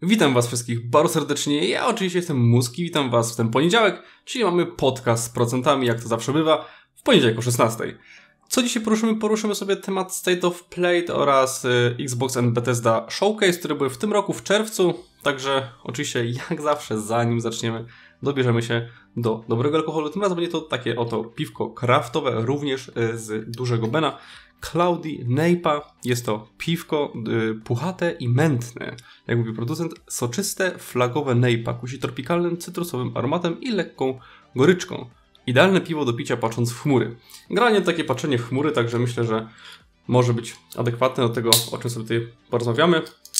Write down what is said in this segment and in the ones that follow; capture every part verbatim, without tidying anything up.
Witam was wszystkich bardzo serdecznie, ja oczywiście jestem Muski, witam was w ten poniedziałek, czyli mamy podcast z procentami, jak to zawsze bywa, w poniedziałek o szesnastej. Co dzisiaj poruszymy? Poruszymy sobie temat State of Play oraz y, Xbox and Bethesda Showcase, które były w tym roku w czerwcu, także oczywiście jak zawsze zanim zaczniemy dobierzemy się do dobrego alkoholu. Tym razem będzie to takie oto piwko kraftowe, również y, z dużego Bena. Cloudy Napa. Jest to piwko y, puchate i mętne. Jak mówi producent, soczyste, flagowe Napa. Kusi tropikalnym, cytrusowym aromatem i lekką goryczką. Idealne piwo do picia patrząc w chmury. Generalnie takie patrzenie w chmury, także myślę, że może być adekwatne do tego, o czym sobie tutaj porozmawiamy.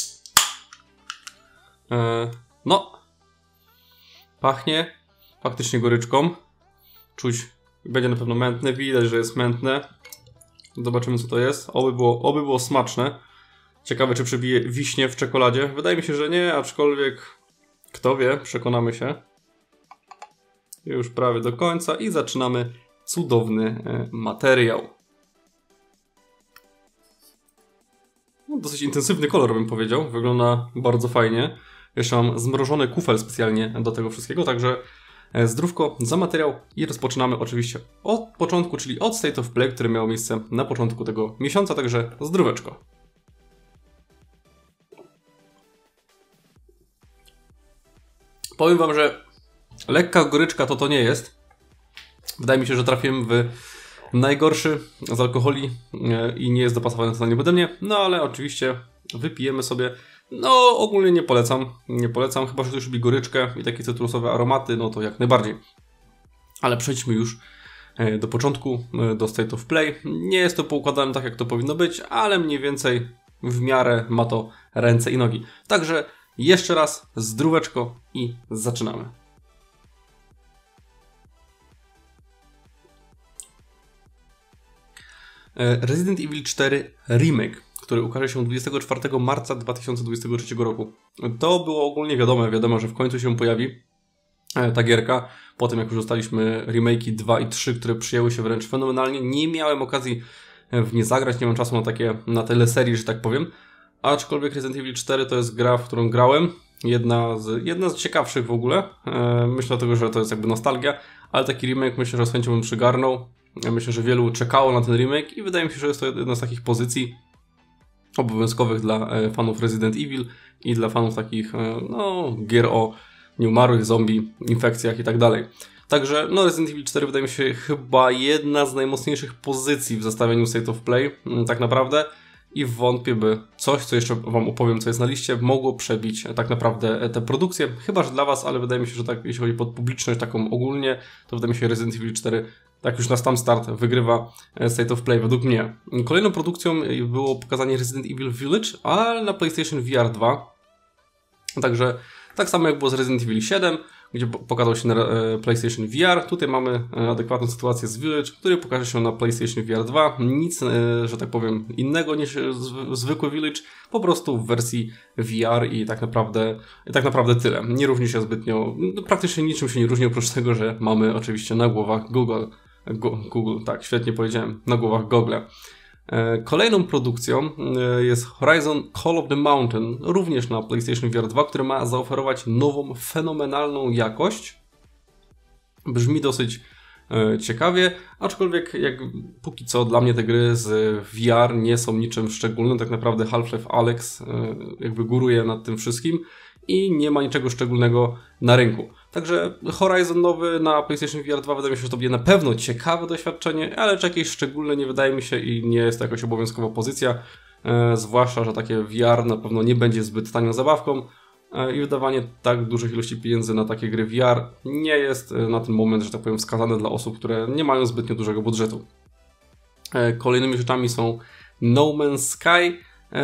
E, no. Pachnie faktycznie goryczką. Czuć, będzie na pewno mętne. Widać, że jest mętne. Zobaczymy, co to jest. Oby było, oby było smaczne. Ciekawe, czy przebije wiśnie w czekoladzie. Wydaje mi się, że nie, aczkolwiek kto wie, przekonamy się. Już prawie do końca i zaczynamy cudowny e, materiał. No, dosyć intensywny kolor, bym powiedział. Wygląda bardzo fajnie. Jeszcze mam zmrożony kufel specjalnie do tego wszystkiego, także zdrówko za materiał i rozpoczynamy oczywiście od początku, czyli od State of Play, które miało miejsce na początku tego miesiąca, także zdróweczko. Powiem wam, że lekka goryczka to to nie jest. Wydaje mi się, że trafiłem w najgorszy z alkoholi i nie jest dopasowany totalnie ode mnie, no ale oczywiście wypijemy sobie. No, ogólnie nie polecam, nie polecam, chyba że ktoś lubi goryczkę i takie cytrusowe aromaty, no to jak najbardziej. Ale przejdźmy już do początku, do State of Play. Nie jest to poukładane tak, jak to powinno być, ale mniej więcej w miarę ma to ręce i nogi. Także jeszcze raz zdróweczko i zaczynamy. Resident Evil cztery Remake, który ukaże się dwudziestego czwartego marca dwa tysiące dwudziestego trzeciego roku. To było ogólnie wiadome, wiadomo, że w końcu się pojawi ta gierka. Po tym jak już dostaliśmy remake'i dwa i trzy, które przyjęły się wręcz fenomenalnie. Nie miałem okazji w nie zagrać, nie mam czasu na takie, na teleserii, że tak powiem. Aczkolwiek Resident Evil cztery to jest gra, w którą grałem. Jedna z, jedna z ciekawszych w ogóle. Myślę dlatego, że to jest jakby nostalgia, ale taki remake myślę, że z chęcią bym przygarnął. Ja myślę, że wielu czekało na ten remake i wydaje mi się, że jest to jedna z takich pozycji obowiązkowych dla fanów Resident Evil i dla fanów takich no, gier o nieumarłych, zombie, infekcjach i tak dalej. Także no, Resident Evil cztery wydaje mi się chyba jedna z najmocniejszych pozycji w zestawieniu State of Play, tak naprawdę. I wątpię, by coś, co jeszcze wam opowiem, co jest na liście, mogło przebić tak naprawdę tę produkcję. Chyba że dla was, ale wydaje mi się, że tak, jeśli chodzi pod publiczność taką ogólnie, to wydaje mi się, że Resident Evil cztery tak już na sam start wygrywa State of Play według mnie. Kolejną produkcją było pokazanie Resident Evil Village, ale na PlayStation V R dwa. Także tak samo jak było z Resident Evil siedem, gdzie pokazał się na PlayStation V R. Tutaj mamy adekwatną sytuację z Village, który pokaże się na PlayStation V R dwa. Nic, że tak powiem, innego niż zwykły Village, po prostu w wersji V R i tak naprawdę, tak naprawdę tyle. Nie różni się zbytnio, praktycznie niczym się nie różni, oprócz tego, że mamy oczywiście na głowach Google. Google, tak, świetnie powiedziałem, na głowach Google. Kolejną produkcją jest Horizon Call of the Mountain, również na PlayStation V R dwa, który ma zaoferować nową, fenomenalną jakość. Brzmi dosyć ciekawie, aczkolwiek jak póki co dla mnie te gry z V R nie są niczym szczególnym. Tak naprawdę Half-Life Alyx jakby góruje nad tym wszystkim i nie ma niczego szczególnego na rynku. Także Horizon nowy na PlayStation V R dwa wydaje mi się, że to będzie na pewno ciekawe doświadczenie, ale czy jakieś szczególne nie wydaje mi się i nie jest to jakaś obowiązkowa pozycja, e, zwłaszcza, że takie V R na pewno nie będzie zbyt tanią zabawką e, i wydawanie tak dużych ilości pieniędzy na takie gry V R nie jest e, na ten moment, że tak powiem, wskazane dla osób, które nie mają zbytnio dużego budżetu. E, kolejnymi rzeczami są No Man's Sky,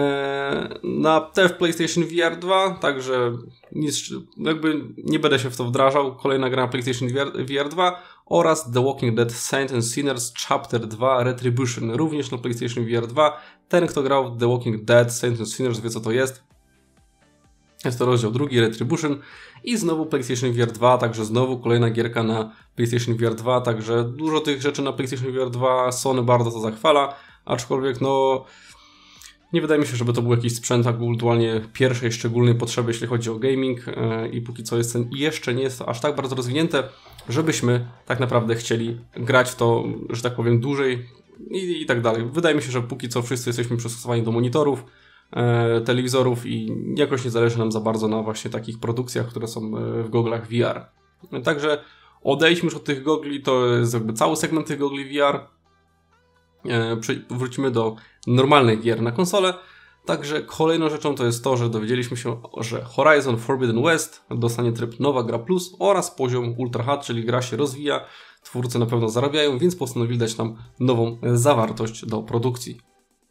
na też PlayStation V R dwa, także nic, jakby nie będę się w to wdrażał. Kolejna gra na PlayStation V R dwa oraz The Walking Dead Saints and Sinners Chapter dwa Retribution, również na PlayStation V R dwa. Ten, kto grał w The Walking Dead Saints and Sinners, wie, co to jest. Jest to rozdział drugi, Retribution, i znowu PlayStation V R dwa, także znowu kolejna gierka na PlayStation V R dwa, także dużo tych rzeczy na PlayStation V R dwa, Sony bardzo to zachwala, aczkolwiek no Nie wydaje mi się, żeby to był jakiś sprzęt aktualnie pierwszej szczególnej potrzeby, jeśli chodzi o gaming i póki co jest ten, jeszcze nie jest to aż tak bardzo rozwinięte, żebyśmy tak naprawdę chcieli grać w to, że tak powiem, dłużej i, i tak dalej. Wydaje mi się, że póki co wszyscy jesteśmy przystosowani do monitorów, e, telewizorów i jakoś nie zależy nam za bardzo na właśnie takich produkcjach, które są w goglach V R. Także odejdźmy już od tych gogli, to jest jakby cały segment tych gogli V R. E, wrócimy do normalnych gier na konsolę. Także kolejną rzeczą to jest to, że dowiedzieliśmy się, że Horizon Forbidden West dostanie tryb Nowa Gra Plus oraz poziom Ultra H D, czyli gra się rozwija, twórcy na pewno zarabiają, więc postanowili dać nam nową zawartość do produkcji.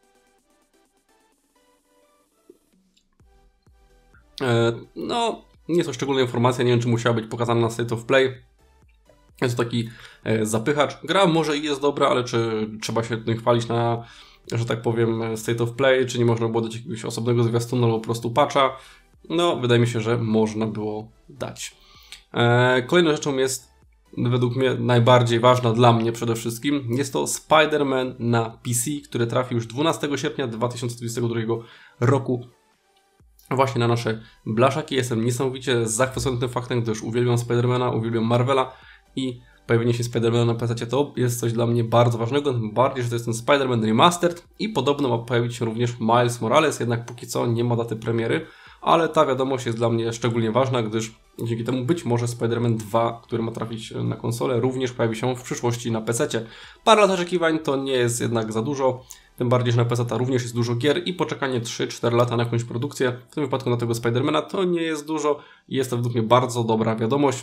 E, no, nie są szczególne informacje, nie wiem, czy musiała być pokazana na State of Play. Jest to taki e, zapychacz. Gra może i jest dobra, ale czy trzeba się tym chwalić na, że tak powiem, State of Play, czy nie można było dać jakiegoś osobnego zwiastunu albo po prostu patcha? No, wydaje mi się, że można było dać. E, kolejną rzeczą jest, według mnie najbardziej ważna dla mnie przede wszystkim, jest to Spider-Man na P C, który trafi już dwunastego sierpnia dwa tysiące dwudziestego drugiego roku właśnie na nasze blaszaki. Jestem niesamowicie zachwycony tym faktem, gdyż uwielbiam Spider-Mana, uwielbiam Marvela i pojawienie się Spider-Mana na P C to jest coś dla mnie bardzo ważnego, tym bardziej, że to jest ten Spider-Man Remastered i podobno ma pojawić się również Miles Morales, jednak póki co nie ma daty premiery, ale ta wiadomość jest dla mnie szczególnie ważna, gdyż dzięki temu być może Spider-Man dwa, który ma trafić na konsolę, również pojawi się w przyszłości na P C. Parę lat oczekiwań to nie jest jednak za dużo, tym bardziej, że na P C również jest dużo gier i poczekanie trzy cztery lata na jakąś produkcję, w tym wypadku na tego Spider-Mana, to nie jest dużo i jest to według mnie bardzo dobra wiadomość.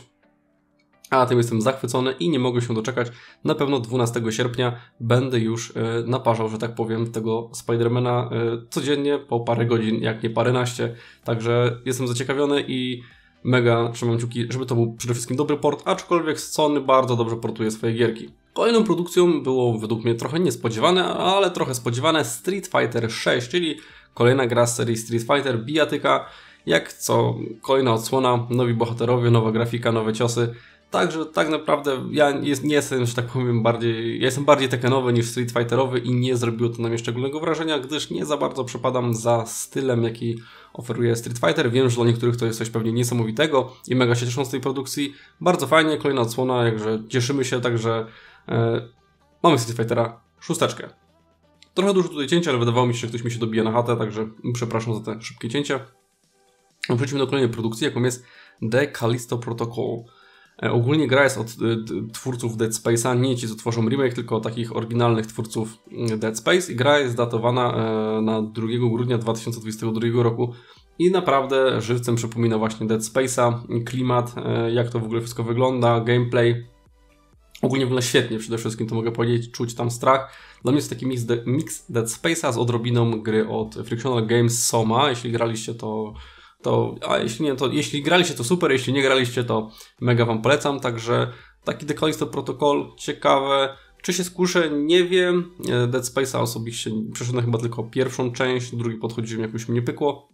A tym jestem zachwycony i nie mogę się doczekać. Na pewno dwunastego sierpnia będę już e, naparzał, że tak powiem, tego Spidermana e, codziennie po parę godzin, jak nie paręnaście. Także jestem zaciekawiony i mega trzymam kciuki, żeby to był przede wszystkim dobry port, aczkolwiek Sony bardzo dobrze portuje swoje gierki. Kolejną produkcją było według mnie trochę niespodziewane, ale trochę spodziewane Street Fighter sześć, czyli kolejna gra z serii Street Fighter, bijatyka. Jak co, kolejna odsłona, nowi bohaterowie, nowa grafika, nowe ciosy. Także tak naprawdę ja jest, nie jestem, że tak powiem, bardziej, ja jestem bardziej tekenowy niż Street Fighterowy i nie zrobiło to na mnie szczególnego wrażenia, gdyż nie za bardzo przepadam za stylem, jaki oferuje Street Fighter. Wiem, że dla niektórych to jest coś pewnie niesamowitego i mega się cieszą z tej produkcji. Bardzo fajnie, kolejna odsłona, jakże cieszymy się, także e, mamy Street Fightera szósteczkę. Trochę dużo tutaj cięcia, ale wydawało mi się, że ktoś mi się dobija na chatę, także przepraszam za te szybkie cięcia. Przejdźmy do kolejnej produkcji, jaką jest The Callisto Protocol. Ogólnie gra jest od twórców Dead Space'a, nie ci co tworzą remake, tylko takich oryginalnych twórców Dead Space i gra jest datowana na drugiego grudnia dwa tysiące dwudziestego drugiego roku i naprawdę żywcem przypomina właśnie Dead Space'a, klimat, jak to w ogóle wszystko wygląda, gameplay. Ogólnie wygląda świetnie, przede wszystkim to mogę powiedzieć, czuć tam strach. Dla mnie jest taki mix, de mix Dead Space'a z odrobiną gry od Frictional Games Soma, jeśli graliście to... To, a jeśli nie, to jeśli graliście to super, jeśli nie graliście to mega wam polecam, także taki The Callisto Protocol, ciekawe, czy się skuszę, nie wiem, Dead Space'a osobiście przeszedłem chyba tylko pierwszą część, drugi podchodziłem, jakoś mnie pykło,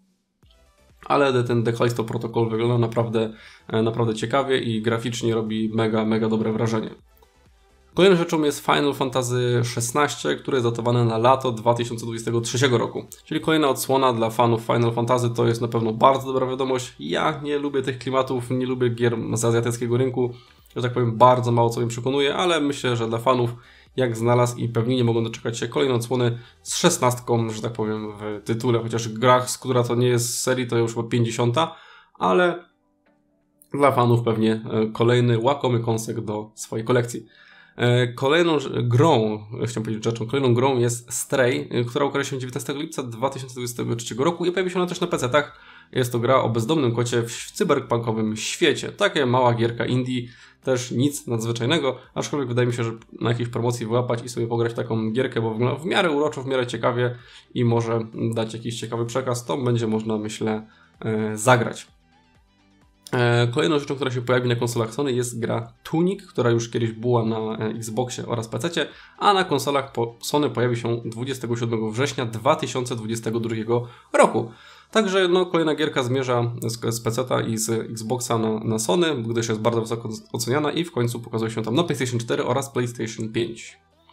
ale ten The Callisto Protocol wygląda naprawdę, naprawdę ciekawie i graficznie robi mega, mega dobre wrażenie. Kolejną rzeczą jest Final Fantasy szesnaście, które jest datowane na lato dwa tysiące dwudziestego trzeciego roku. Czyli kolejna odsłona dla fanów Final Fantasy, to jest na pewno bardzo dobra wiadomość. Ja nie lubię tych klimatów, nie lubię gier z azjatyckiego rynku, że tak powiem, bardzo mało co mnie przekonuje, ale myślę, że dla fanów jak znalazł i pewnie nie mogą doczekać się kolejnej odsłony z szesnastką, że tak powiem, w tytule, chociaż grach, z która to nie jest z serii, to już chyba pięćdziesiąta, ale dla fanów pewnie kolejny łakomy kąsek do swojej kolekcji. Kolejną grą, chciałem powiedzieć rzeczą, kolejną grą jest Stray, która ukaże się dziewiętnastego lipca dwa tysiące dwudziestego trzeciego roku i pojawi się ona też na pecetach. Jest to gra o bezdomnym kocie w cyberpunkowym świecie. Taka mała gierka indie, też nic nadzwyczajnego, aczkolwiek wydaje mi się, że na jakiejś promocji wyłapać i sobie pograć taką gierkę, bo wygląda w miarę uroczo, w miarę ciekawie i może dać jakiś ciekawy przekaz, to będzie można, myślę, zagrać. Kolejną rzeczą, która się pojawi na konsolach Sony jest gra Tunic, która już kiedyś była na Xboxie oraz pececie, a na konsolach Sony pojawi się dwudziestego siódmego września dwa tysiące dwudziestego drugiego roku. Także no, kolejna gierka zmierza z, z peceta i z Xboxa na, na Sony, gdyż jest bardzo wysoko oceniana i w końcu pokazuje się tam na PlayStation cztery oraz PlayStation pięć.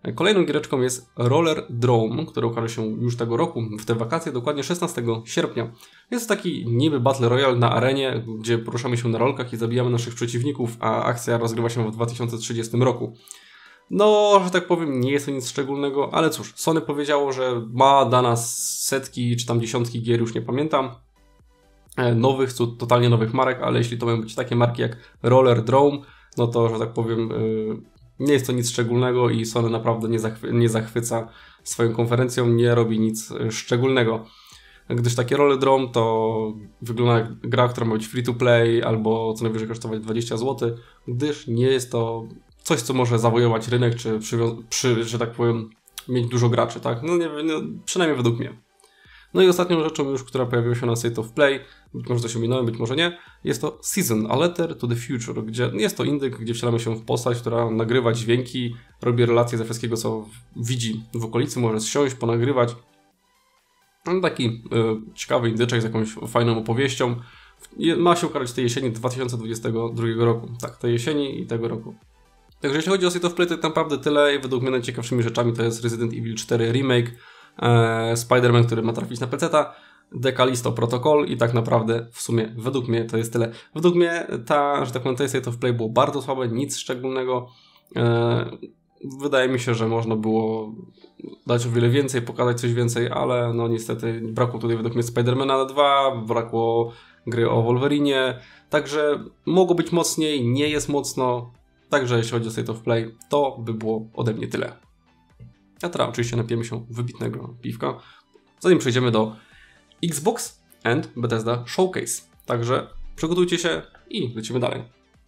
Kolejną giereczką jest Roller Drome, która ukaże się już tego roku, w te wakacje, dokładnie szesnastego sierpnia. Jest to taki niby Battle Royale na arenie, gdzie poruszamy się na rolkach i zabijamy naszych przeciwników, a akcja rozgrywa się w dwa tysiące trzydziestym roku. No, że tak powiem, nie jest to nic szczególnego, ale cóż, Sony powiedziało, że ma dla nas setki czy tam dziesiątki gier, już nie pamiętam, nowych, totalnie nowych marek, ale jeśli to mają być takie marki jak Roller Drome, no to, że tak powiem, nie jest to nic szczególnego i Sony naprawdę nie, zachwy nie zachwyca swoją konferencją, nie robi nic szczególnego. Gdyż takie Roller Drome to wygląda jak gra, która ma być free to play albo co najwyżej kosztować dwadzieścia złotych, gdyż nie jest to coś, co może zawojować rynek, czy przy, że tak powiem, mieć dużo graczy, tak? No nie no, przynajmniej według mnie. No i ostatnią rzeczą już, która pojawiła się na State of Play, być może coś ominąłem, być może nie, jest to Season, a Letter to the Future, gdzie jest to indyk, gdzie wcielamy się w postać, która nagrywa dźwięki, robi relacje ze wszystkiego, co widzi w okolicy, może zsiąść, ponagrywać. No, taki y, ciekawy indyczek z jakąś fajną opowieścią. Ma się ukazać tej jesieni dwa tysiące dwudziestego drugiego roku. Tak, tej jesieni i tego roku. Także jeśli chodzi o State of Play, to tak naprawdę tyle i według mnie najciekawszymi rzeczami to jest Resident Evil cztery Remake, e, Spider-Man, który ma trafić na peceta, The Callisto Protocol i tak naprawdę w sumie według mnie to jest tyle. Według mnie ta, że tak powiem, tej State of Play było bardzo słabe, nic szczególnego. E, wydaje mi się, że można było dać o wiele więcej, pokazać coś więcej, ale no niestety brakło tutaj według mnie Spider-Mana dwa, brakło gry o Wolverinie, także mogło być mocniej, nie jest mocno. Także jeśli chodzi o State of Play, to by było ode mnie tyle. A teraz oczywiście napijemy się wybitnego piwka, zanim przejdziemy do Xbox and Bethesda Showcase. Także przygotujcie się i lecimy dalej.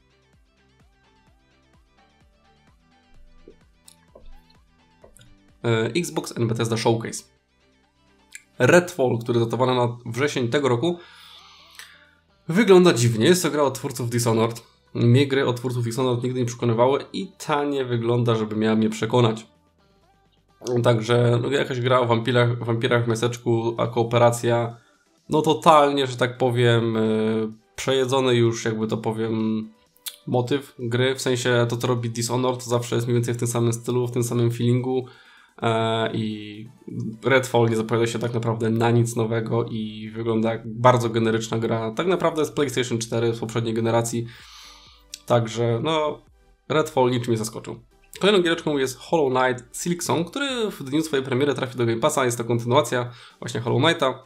Xbox and Bethesda Showcase. Redfall, który datowany na wrzesień tego roku, wygląda dziwnie. Jest to gra od twórców Dishonored. Mnie gry od twórców Dishonored nigdy nie przekonywały i ta nie wygląda, żeby miała mnie przekonać. Także no, jakaś gra o wampirach, wampirach w miasteczku, a kooperacja, no totalnie, że tak powiem, yy, przejedzony już, jakby to powiem, motyw gry. W sensie to, co robi Dishonored, to zawsze jest mniej więcej w tym samym stylu, w tym samym feelingu. I Redfall nie zapowiada się tak naprawdę na nic nowego i wygląda jak bardzo generyczna gra. Tak naprawdę jest PlayStation cztery z poprzedniej generacji. Także no Redfall niczym nie zaskoczył. Kolejną giereczką jest Hollow Knight Silksong, który w dniu swojej premiery trafi do Game Passa. Jest to kontynuacja właśnie Hollow Knighta.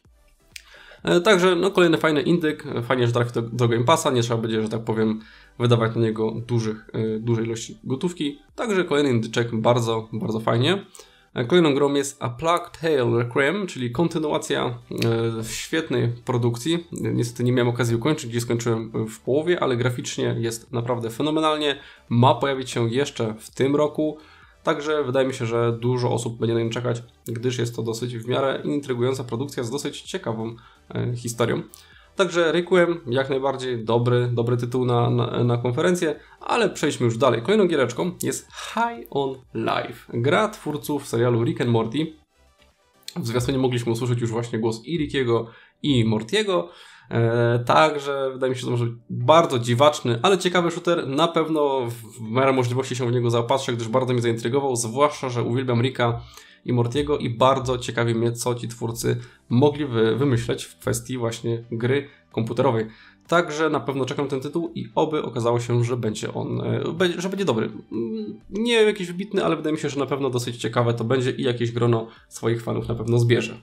Także no kolejny fajny indyk, fajnie, że trafi do, do Game Passa, nie trzeba będzie, że tak powiem, wydawać na niego dużych, dużej ilości gotówki. Także kolejny indyczek bardzo, bardzo fajnie. Kolejną grą jest A Plague Tale Requiem, czyli kontynuacja e, świetnej produkcji. Niestety nie miałem okazji ukończyć, gdzie skończyłem w połowie, ale graficznie jest naprawdę fenomenalnie. Ma pojawić się jeszcze w tym roku. Także wydaje mi się, że dużo osób będzie na nim czekać, gdyż jest to dosyć w miarę intrygująca produkcja z dosyć ciekawą e, historią. Także Requiem jak najbardziej dobry, dobry tytuł na, na, na konferencję, ale przejdźmy już dalej. Kolejną giereczką jest High on Life. Gra twórców serialu Rick and Morty. W zwiastunie mogliśmy usłyszeć już właśnie głos i Rickiego i Mortiego. E, także wydaje mi się, że to może być bardzo dziwaczny, ale ciekawy shooter. Na pewno w miarę możliwości się w niego zaopatrzę, gdyż bardzo mnie zaintrygował, zwłaszcza, że uwielbiam Ricka i Mortiego i bardzo ciekawi mnie, co ci twórcy mogli wy wymyśleć w kwestii właśnie gry komputerowej. Także na pewno czekam ten tytuł i oby okazało się, że będzie on, e, że będzie dobry. Nie jakiś wybitny, ale wydaje mi się, że na pewno dosyć ciekawe to będzie i jakieś grono swoich fanów na pewno zbierze.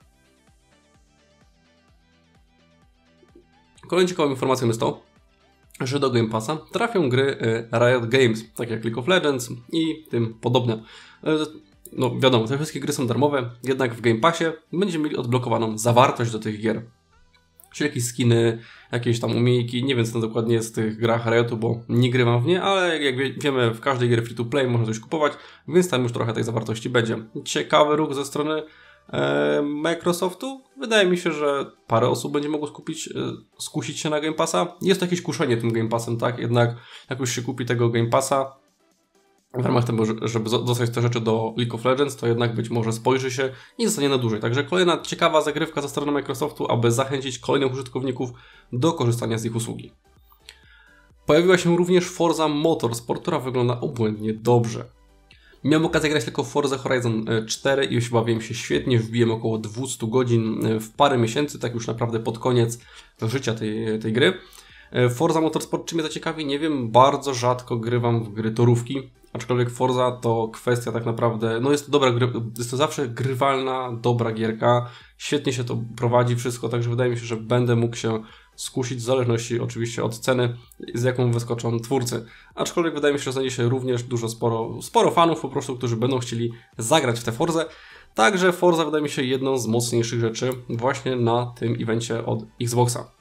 Kolejną ciekawą informacją jest to, że do Game Passa trafią gry Riot Games, tak jak League of Legends i tym podobne. No wiadomo, te wszystkie gry są darmowe, jednak w Game Passie będziemy mieli odblokowaną zawartość do tych gier. Czyli jakieś skiny, jakieś tam umiejki, nie wiem co to dokładnie jest w tych grach Riotu, bo nie grywam w nie, ale jak wie, wiemy, w każdej grze free to play można coś kupować, więc tam już trochę tej zawartości będzie. Ciekawy ruch ze strony e, Microsoftu. Wydaje mi się, że parę osób będzie mogło skupić, e, skusić się na Game Passa. Jest to jakieś kuszenie tym Game Passem, tak? Jednak jak już się kupi tego Game Passa, w ramach tego, żeby dostać te rzeczy do League of Legends, to jednak być może spojrzy się i zostanie na dłużej. Także kolejna ciekawa zagrywka ze strony Microsoftu, aby zachęcić kolejnych użytkowników do korzystania z ich usługi. Pojawiła się również Forza Motorsport, która wygląda obłędnie dobrze. Miałem okazję grać tylko w Forza Horizon cztery i już bawiłem się świetnie, wbiłem około dwieście godzin w parę miesięcy, tak już naprawdę pod koniec życia tej, tej gry. Forza Motorsport, czy mnie to ciekawi? Nie wiem, bardzo rzadko grywam w gry torówki, aczkolwiek Forza to kwestia tak naprawdę, no jest to dobra gry, jest to zawsze grywalna, dobra gierka, świetnie się to prowadzi wszystko, także wydaje mi się, że będę mógł się skusić w zależności oczywiście od ceny, z jaką wyskoczą twórcy. Aczkolwiek wydaje mi się, że znajdzie się również dużo sporo, sporo fanów po prostu, którzy będą chcieli zagrać w tę Forzę. Także Forza wydaje mi się jedną z mocniejszych rzeczy właśnie na tym evencie od Xboxa.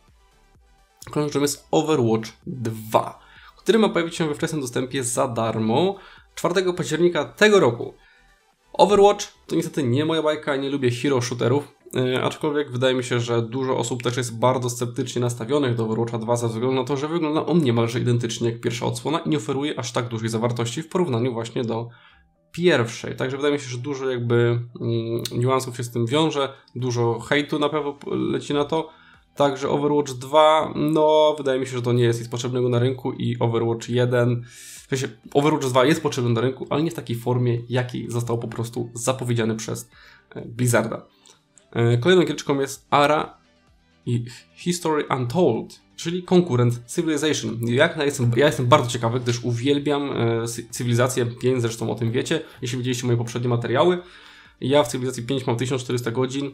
Kolejną rzeczą jest Overwatch dwa, który ma pojawić się we wczesnym dostępie za darmo czwartego października tego roku. Overwatch to niestety nie moja bajka, nie lubię hero shooterów, yy, aczkolwiek wydaje mi się, że dużo osób też jest bardzo sceptycznie nastawionych do Overwatcha dwa ze względu na to, że wygląda on niemalże identycznie jak pierwsza odsłona i nie oferuje aż tak dużej zawartości w porównaniu właśnie do pierwszej. Także wydaje mi się, że dużo jakby yy, niuansów się z tym wiąże, dużo hejtu na pewno leci na to. Także Overwatch dwa, no wydaje mi się, że to nie jest nic potrzebnego na rynku i Overwatch jeden, w sensie Overwatch dwa jest potrzebny na rynku, ale nie w takiej formie, jakiej został po prostu zapowiedziany przez Blizzarda. Kolejną giereczką jest Ara i History Untold, czyli konkurent Civilization. Ja jestem, ja jestem bardzo ciekawy, gdyż uwielbiam Cywilizację pięć, zresztą o tym wiecie, jeśli widzieliście moje poprzednie materiały. Ja w Cywilizacji pięć mam tysiąc czterysta godzin.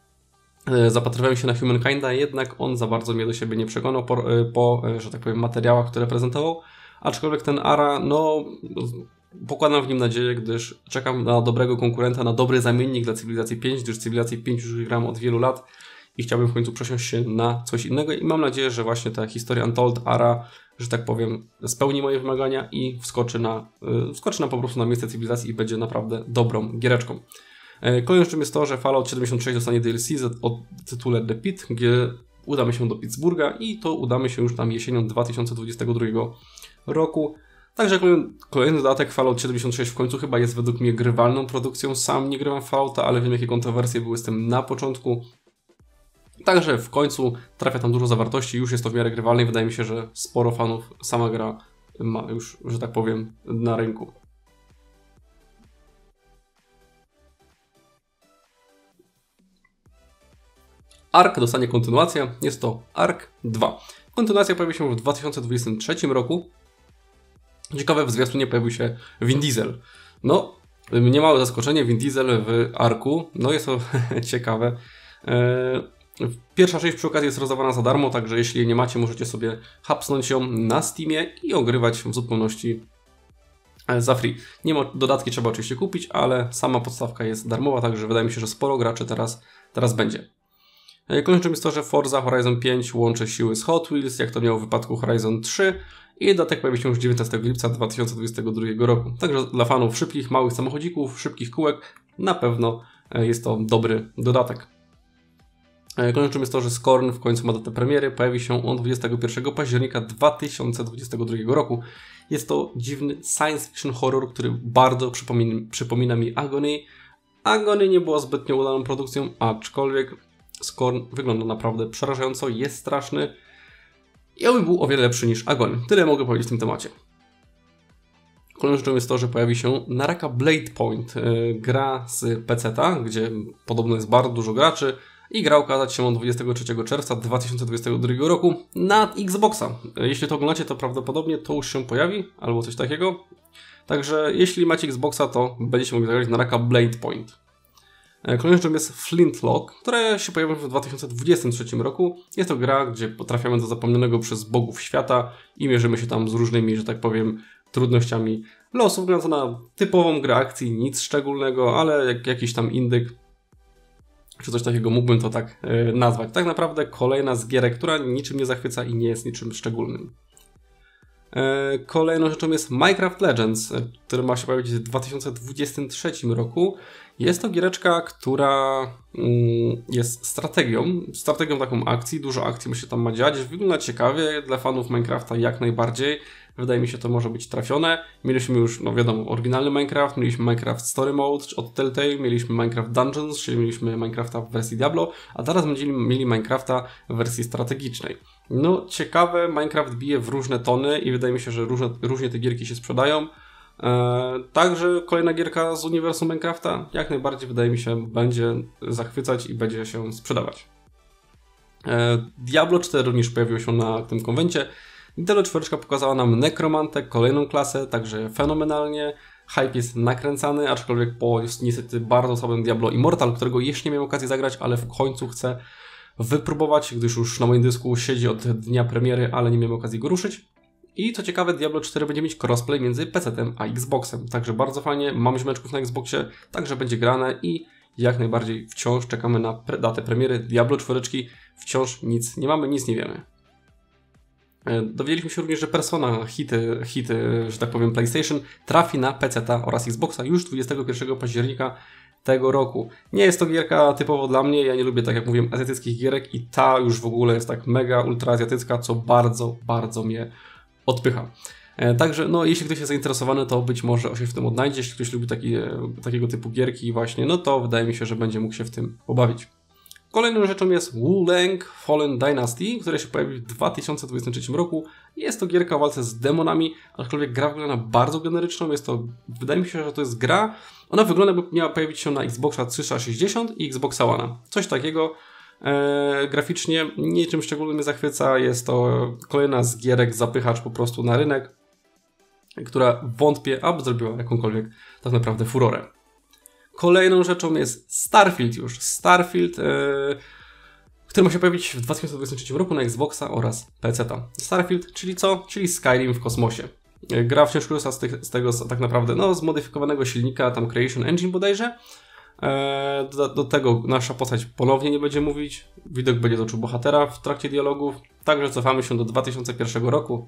Zapatrywałem się na Humankind'a, jednak on za bardzo mnie do siebie nie przekonał po, po, że tak powiem, materiałach, które prezentował. Aczkolwiek ten Ara, no, pokładam w nim nadzieję, gdyż czekam na dobrego konkurenta, na dobry zamiennik dla Cywilizacji pięć, gdyż Cywilizacji pięć już gram od wielu lat i chciałbym w końcu przesiąść się na coś innego i mam nadzieję, że właśnie ta historia Untold Ara, że tak powiem, spełni moje wymagania i wskoczy na, wskoczy na po prostu na miejsce Cywilizacji i będzie naprawdę dobrą giereczką. Kolejną rzeczą jest to, że Fallout siedemdziesiąt sześć dostanie D L C o tytule The Pit, gdzie udamy się do Pittsburgha i to udamy się już tam jesienią dwa tysiące dwudziestego drugiego roku. Także kolejny dodatek Fallout siedemdziesiąt sześć w końcu chyba jest według mnie grywalną produkcją. Sam nie grywam w Fallouta, ale wiem jakie kontrowersje były z tym na początku. Także w końcu trafia tam dużo zawartości, już jest to w miarę grywalne i wydaje mi się, że sporo fanów sama gra ma już, że tak powiem, na rynku. Ark dostanie kontynuację, jest to Ark dwa. Kontynuacja pojawi się w dwa tysiące dwudziestym trzecim roku. Ciekawe, w zwiastunie pojawił się Vin Diesel. No, niemałe zaskoczenie, Vin Diesel w Arku. No jest to ciekawe. Pierwsza część przy okazji jest rozdawana za darmo, także jeśli jej nie macie, możecie sobie hapsnąć ją na Steamie i ogrywać w zupełności za free. Nie ma, dodatki trzeba oczywiście kupić, ale sama podstawka jest darmowa, także wydaje mi się, że sporo graczy teraz, teraz będzie. Kończą jest to, że Forza Horizon pięć łączy siły z Hot Wheels, jak to miało w wypadku Horizon trzy i dodatek pojawi się już dziewiętnastego lipca dwa tysiące dwudziestego drugiego roku. Także dla fanów szybkich, małych samochodzików, szybkich kółek na pewno jest to dobry dodatek. Kończą jest to, że Scorn w końcu ma datę premiery, pojawi się on dwudziestego pierwszego października dwa tysiące dwudziestego drugiego roku. Jest to dziwny science fiction horror, który bardzo przypomina, przypomina mi Agony. Agony nie była zbytnio udaną produkcją, aczkolwiek Scorn wygląda naprawdę przerażająco, jest straszny i on był o wiele lepszy niż Agony. Tyle mogę powiedzieć w tym temacie. Kolejną rzeczą jest to, że pojawi się Naraka Blade Point, yy, gra z peceta, gdzie podobno jest bardzo dużo graczy i gra ukazać się dwudziestego trzeciego czerwca dwa tysiące dwudziestego drugiego roku na Xboxa. Jeśli to oglądacie, to prawdopodobnie to już się pojawi, albo coś takiego. Także jeśli macie Xboxa, to będziecie mogli zagrać Naraka Blade Point. Kolejną rzeczą jest Flintlock, która się pojawi w dwa tysiące dwudziestym trzecim roku. Jest to gra, gdzie potrafiamy do zapomnianego przez bogów świata i mierzymy się tam z różnymi, że tak powiem, trudnościami losu. Wygląda to na typową grę akcji, nic szczególnego, ale jak jakiś tam indyk czy coś takiego mógłbym to tak yy, nazwać. Tak naprawdę kolejna z gierek, która niczym nie zachwyca i nie jest niczym szczególnym. Yy, kolejną rzeczą jest Minecraft Legends, yy, który ma się pojawić w dwa tysiące dwudziestym trzecim roku. Jest to giereczka, która yy, jest strategią, strategią taką akcji, dużo akcji mi się tam ma dziać. Wygląda ciekawie, dla fanów Minecrafta jak najbardziej. Wydaje mi się, to może być trafione. Mieliśmy już, no wiadomo, oryginalny Minecraft, mieliśmy Minecraft Story Mode od Telltale, mieliśmy Minecraft Dungeons, czyli mieliśmy Minecrafta w wersji Diablo, a teraz będziemy mieli Minecrafta w wersji strategicznej. No ciekawe, Minecraft bije w różne tony i wydaje mi się, że różne, różnie te gierki się sprzedają. Także kolejna gierka z uniwersum Minecrafta jak najbardziej wydaje mi się będzie zachwycać i będzie się sprzedawać. Diablo cztery również pojawiło się na tym konwencie. Diablo cztery pokazała nam Nekromantę, kolejną klasę, także fenomenalnie. Hype jest nakręcany, aczkolwiek po niestety bardzo słabym Diablo Immortal, którego jeszcze nie miałem okazji zagrać, ale w końcu chcę wypróbować, gdyż już na moim dysku siedzi od dnia premiery, ale nie miałem okazji go ruszyć. I co ciekawe, Diablo cztery będzie mieć crossplay między pecetem a Xboxem, także bardzo fajnie, mam ziomeczków na Xboxie, także będzie grane i jak najbardziej wciąż czekamy na pre datę premiery Diablo cztery, wciąż nic nie mamy, nic nie wiemy. Dowiedzieliśmy się również, że Persona, hity, hity, że tak powiem PlayStation, trafi na peceta oraz Xboxa już dwudziestego pierwszego października tego roku. Nie jest to gierka typowo dla mnie, ja nie lubię, tak jak mówiłem, azjatyckich gierek i ta już w ogóle jest tak mega ultra azjatycka, co bardzo, bardzo mnie odpycha. Także no, jeśli ktoś jest zainteresowany, to być może się w tym odnajdzie. Jeśli ktoś lubi taki, takiego typu gierki właśnie, no to wydaje mi się, że będzie mógł się w tym pobawić. Kolejną rzeczą jest Wulong Fallen Dynasty, która się pojawi w dwa tysiące dwudziestym trzecim roku. Jest to gierka o walce z demonami, aczkolwiek gra wygląda bardzo generyczną. Jest to, wydaje mi się, że to jest gra. Ona wygląda, jakby miała pojawić się na Xboxa trzysta sześćdziesiąt i Xboxa One. Coś takiego. Eee, graficznie niczym szczególnym mnie zachwyca. Jest to kolejna z gierek zapychacz po prostu na rynek, która wątpię, aby zrobiła jakąkolwiek tak naprawdę furorę. Kolejną rzeczą jest Starfield już. Starfield, yy, który ma się pojawić w dwa tysiące dwudziestym trzecim roku na Xboxa oraz peceta. Starfield, czyli co? Czyli Skyrim w kosmosie. Gra wciąż korzysta z, tych, z tego tak naprawdę no, zmodyfikowanego silnika, tam Creation Engine bodajże. Yy, do, do tego nasza postać ponownie nie będzie mówić. Widok będzie dotyczył bohatera w trakcie dialogów. Także cofamy się do dwa tysiące pierwszego roku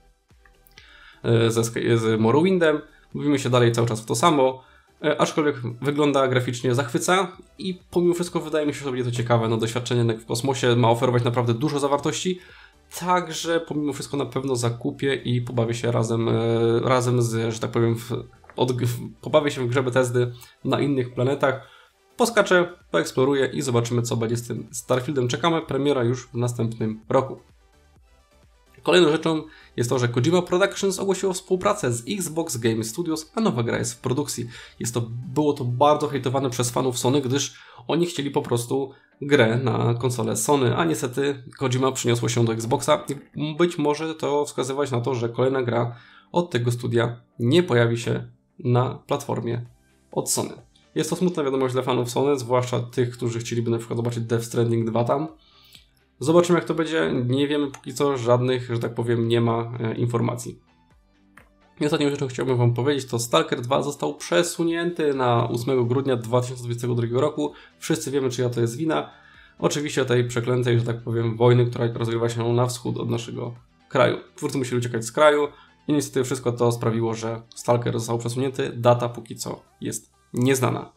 yy, ze, z Morrowindem. Mówimy się dalej cały czas w to samo. Aczkolwiek wygląda graficznie zachwyca i pomimo wszystko wydaje mi się, że będzie to ciekawe. No, doświadczenie w kosmosie ma oferować naprawdę dużo zawartości, także pomimo wszystko na pewno zakupię i pobawię się razem, razem z, że tak powiem, w, od, w, pobawię się w grze Bethesdy na innych planetach. Poskaczę, poeksploruję i zobaczymy, co będzie z tym Starfieldem. Czekamy, premiera już w następnym roku. Kolejną rzeczą jest to, że Kojima Productions ogłosiło współpracę z Xbox Game Studios, a nowa gra jest w produkcji. Jest to, było to bardzo hejtowane przez fanów Sony, gdyż oni chcieli po prostu grę na konsolę Sony, a niestety Kojima przyniosło się do Xboxa i być może to wskazywać na to, że kolejna gra od tego studia nie pojawi się na platformie od Sony. Jest to smutna wiadomość dla fanów Sony, zwłaszcza tych, którzy chcieliby na przykład zobaczyć Death Stranding dwa tam. Zobaczymy, jak to będzie. Nie wiemy póki co, żadnych, że tak powiem, nie ma e, informacji. I ostatnią rzeczą chciałbym Wam powiedzieć, to Stalker dwa został przesunięty na ósmego grudnia dwa tysiące dwudziestego drugiego roku. Wszyscy wiemy, czyja to jest wina. Oczywiście tej przeklętej, że tak powiem, wojny, która rozgrywa się na wschód od naszego kraju. Twórcy musieli uciekać z kraju i niestety wszystko to sprawiło, że Stalker został przesunięty. Data póki co jest nieznana.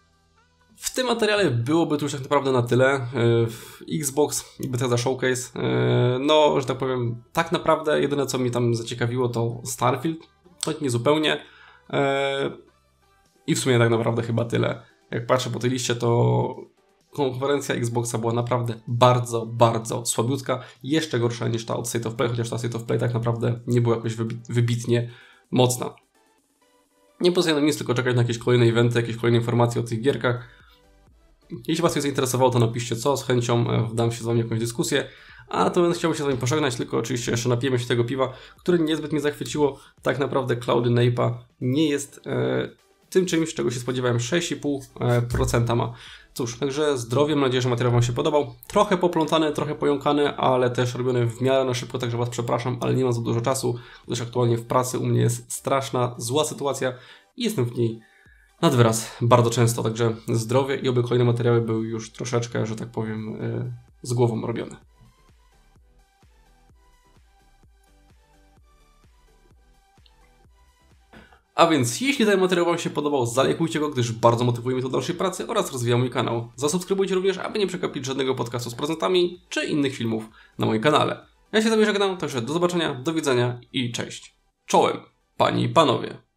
W tym materiale byłoby tu już tak naprawdę na tyle. Xbox i Bethesda Showcase. No, że tak powiem, tak naprawdę jedyne, co mnie tam zaciekawiło, to Starfield, choć nie zupełnie. I w sumie tak naprawdę chyba tyle. Jak patrzę po tej liście, to konferencja Xboxa była naprawdę bardzo, bardzo słabiutka. Jeszcze gorsza niż ta od State of Play, chociaż ta State of Play tak naprawdę nie była jakoś wybitnie mocna. Nie pozostaje nam nic, tylko czekać na jakieś kolejne eventy, jakieś kolejne informacje o tych gierkach. Jeśli Was coś zainteresowało, to napiszcie co, z chęcią wdam się z Wami w jakąś dyskusję. A to chciałbym się z Wami pożegnać, tylko oczywiście jeszcze napijemy się tego piwa, które niezbyt mnie zachwyciło. Tak naprawdę Cloudy Nape'a nie jest e, tym czymś, czego się spodziewałem. sześć i pół procent ma. Cóż, także zdrowie, mam nadzieję, że materiał Wam się podobał. Trochę poplątany, trochę pojąkany, ale też robiony w miarę na szybko, także Was przepraszam, ale nie mam za dużo czasu, gdyż aktualnie w pracy u mnie jest straszna, zła sytuacja i jestem w niej nad wyraz bardzo często, także zdrowie i oby kolejne materiały były już troszeczkę, że tak powiem, yy, z głową robione. A więc, jeśli ten materiał Wam się podobał, zalajkujcie go, gdyż bardzo motywuje mnie to do dalszej pracy oraz rozwija mój kanał. Zasubskrybujcie również, aby nie przegapić żadnego podcastu z prezentami czy innych filmów na moim kanale. Ja się z Wami żegnam, także do zobaczenia, do widzenia i cześć. Czołem, Panie i Panowie.